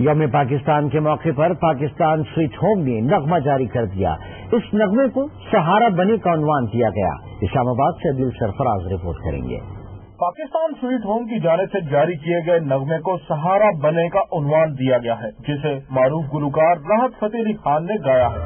یوم پاکستان کے موقع پر پاکستان سویٹ ہوم نے نغمہ جاری کر دیا۔ اس نغمے کو سہارا بنے کا عنوان دیا گیا۔ اسلام آباد سے عدیل سرفراز رپورٹ کریں گے۔ پاکستان سویٹ ہوم کی جانب سے جاری کیے گئے نغمے کو سہارا بنے کا عنوان دیا گیا ہے، جسے معروف گلوکار راحت فتح علی خان نے گایا ہے۔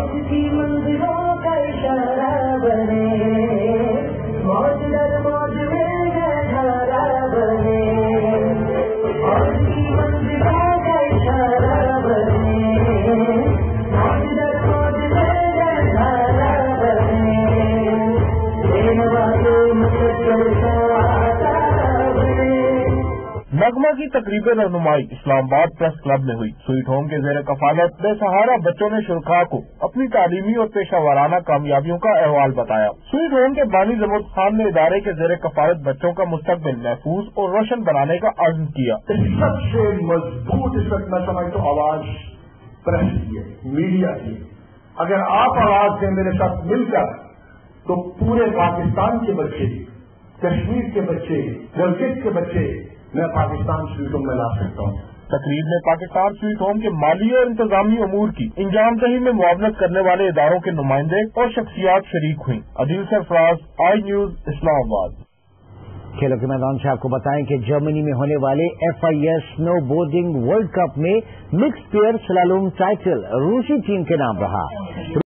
نغمہ کی تقریب رہنمائی اسلام آباد پریس کلب میں ہوئی۔ سویٹ ہوم کے زیر کفالت بے سہارا بچوں نے شرکاء کو اپنی تعلیمی اور پیشہ ورانہ کامیابیوں کا احوال بتایا۔ سویٹ ہوم کے بانی زبرد خان نے ادارے کے زیر کفالت بچوں کا مستقبل محفوظ اور روشن بنانے کا عزم کیا۔ سب سے مضبوط اس وقت میں سمجھتا ہوں آواز پریس کی ہے، میڈیا کی۔ اگر آپ آواز دیں میرے ساتھ مل کر تو پورے پاکستان کے بچے، کشمیر کے بچے، گلگت کے بچے میں پاکستان سویٹ ہوم میں لا سکتا ہوں۔ تقریب میں پاکستان سویٹ ہوم کے مالی اور انتظامی امور کی انجام دہی میں معاونت کرنے والے اداروں کے نمائندے اور شخصیات شریک ہوئیں۔ عدیل سرفراز، آئی نیوز، اسلام آباد۔ کھیلوں کے میدان سے آپ کو بتائیں کہ جرمنی میں ہونے والے FIS snow boarding world cup میں مکس پیئر سلالوم ٹائٹل روسی ٹیم کے نام رہا۔